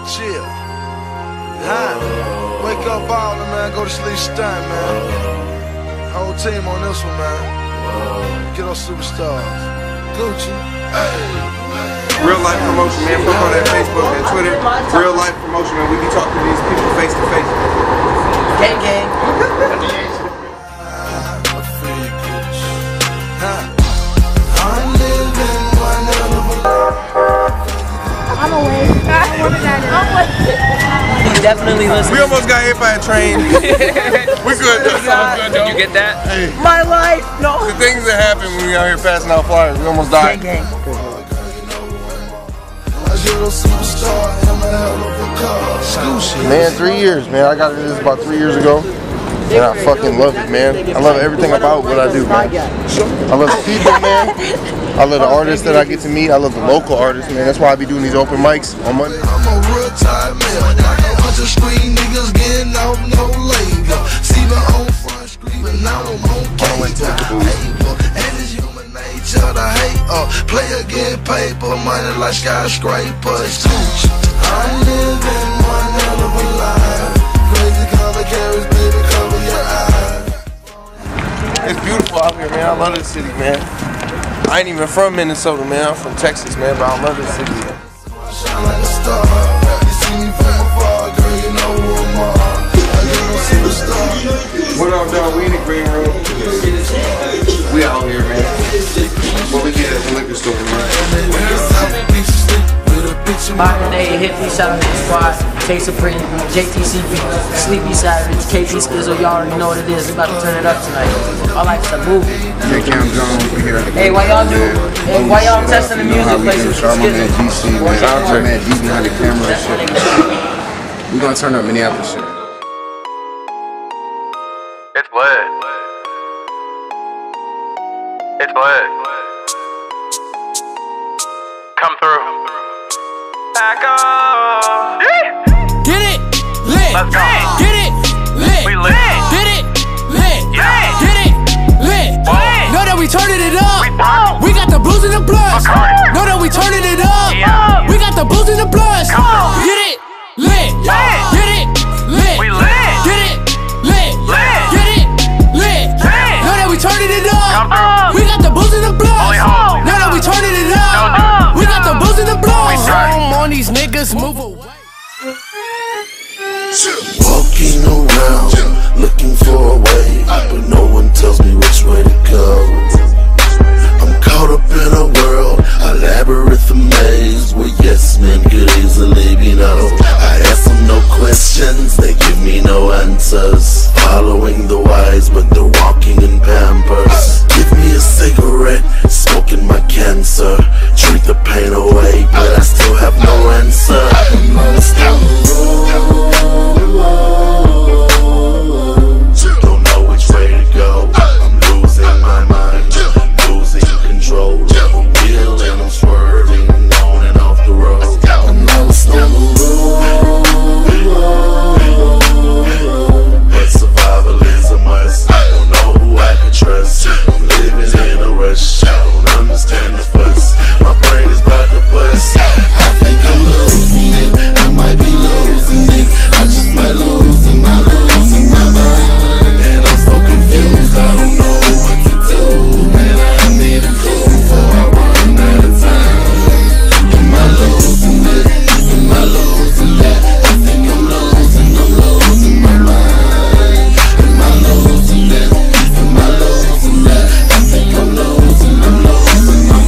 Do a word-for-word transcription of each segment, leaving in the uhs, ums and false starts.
chill. Huh? Wake up ballin', man. Go to sleep stunned, man. Whole team on this one, man. Get those superstars. Gucci. Hey. Real life promotion, man. Fuck on that Facebook and Twitter. Real life promotion, man. We be talking to these people face to face. Gang, gang. I'm away. I wanted that. I'm with He definitely listens. We almost got hit by a train. We good though. Did you get that? Hey. My life, no. The things that happen when we out here passing out flyers, we almost died. Gang, gang. Man, three years, man. I got into this about three years ago. And I fucking love it, man. I love everything about what I do, man. I love the people, man. I love the artists that I get to meet. I love the local artists, man. That's why I be doing these open mics on Monday. I'm a real time man. Like a bunch of street niggas getting out no labor. See me on front street, but now I'm on paper. And it's human nature to hate. Uh, player get paper, money like skyscrapers. I'm living one hell of a life. Crazy color carrots, baby, cover your eyes. It's beautiful out here, man. I love this city, man. I ain't even from Minnesota, man. I'm from Texas, man, but I love this city, man. Shine like a star. You see me from afar, girl, you know who I'm on. I get no superstar. What up, dog? We in the green room. We out here, man. What we get at the liquor store, man. Modern day, hit me, shout out to the squad. K Supreme, J T C B, Sleepy Sirens, K T Skizzle, y'all already know what it is. We about to turn it up tonight. My life's a movie. J Cam Jones, we here at the Hey, why y'all do? Hey, why y'all testing the music places? I'm on that G C, man. I'm at D behind the camera and shit. We gonna turn up Minneapolis shit. It's lit. It's lit. Come through. Back up. Get it lit. Let's go. Get it lit. We lit. Get it lit. Yeah. Get it lit. Whoa. Know that we turning it up. We bought. We got the blues and the bloods. Okay. Know that we turning it up. Yeah. We got the blues and the bloods. Come on. Get it lit. Yeah. Get it lit. We lit. Get it lit. Lit. Get it lit. Lit. Know that we turning it Come up. through. We got the blues and the bloods. Only hoes. Know that we turning it No, up. dude. We got the blues and the bloods. turn. Home on these niggas, move away. Walking around, looking for a way, but no one tells me which way to go. I'm caught up in a world, a labyrinth, a maze, where yes men could easily be no. I ask them no questions, they give me no answers. Following the wise, but they're walking in Pampers. Give me a cigarette, smoking my cancer. Drink the pain away, but I still have no answer. I'm lost on the road. Don't know which way to go. I'm losing my mind, losing control of the wheel, and I'm swerving on and off the road. I'm lost on the road, but survival is a must. I don't know who I can trust. I'm living in a rush. I don't understand the fuss. My brain is about to bust. I think I'm losing it. I might be losing it. I just might lose it. I'm losing my mind, and I'm so confused. I don't know what to do. Man, I need a clue before I run out of time. Am I losing it? Am I losing that? I think I'm losing. I'm losing my mind. Am I losing that? Am I losing that? I think I'm losing. I'm losing my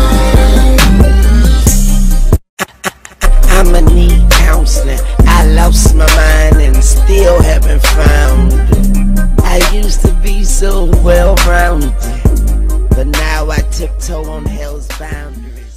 mind. I'ma need counseling. I lost my mind and still haven't found it. I used to be so well-rounded, but now I tiptoe on hell's boundaries.